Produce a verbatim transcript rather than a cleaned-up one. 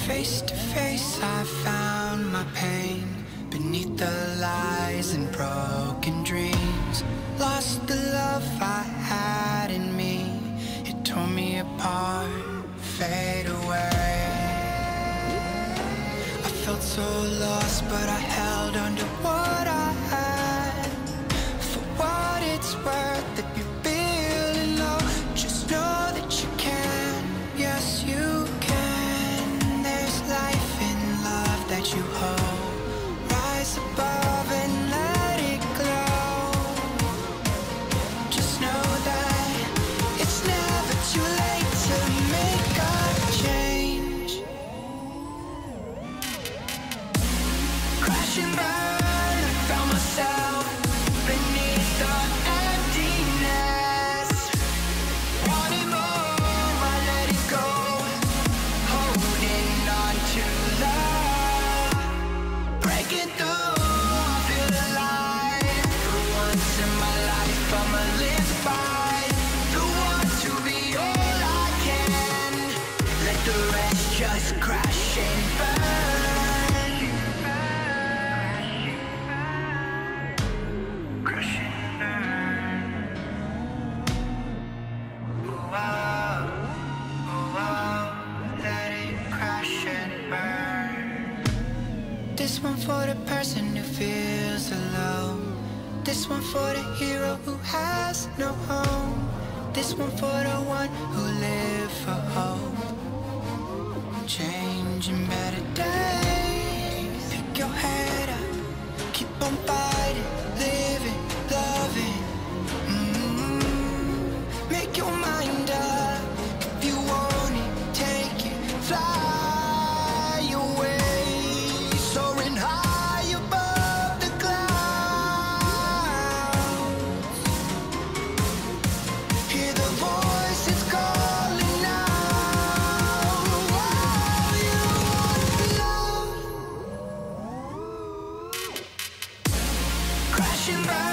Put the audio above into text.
Face to face I found my pain beneath the lies and broken dreams. Lost the love I had in me, it tore me apart, fade away. I felt so lost, but I held on to what I had. For what it's worth, if you're feeling low, just know that you can, yes you can. There's life in love that you hold. Rise above and let it glow. Just know that it's never too late to make a change. Crash and burn, I found myself beneath the emptiness. Wanting more, I let it go. Holding on to love, breaking through, I feel alive. For once in my life, I'ma live by the want to be all I can. Let the rest just crash and burn. Crash and burn. Ooh, oh, ooh, oh, let it crash and burn. This one for the person who feels alone. This one for the hero who has no home. This one for the one who live for hope. Changing better days. Pick your head up, keep on fighting, living, loving. Mm-hmm. Make your mind up. If you want it, take it, fly away, soaring high above the clouds. Hear the voices calling out. All you want is love. Crashing back.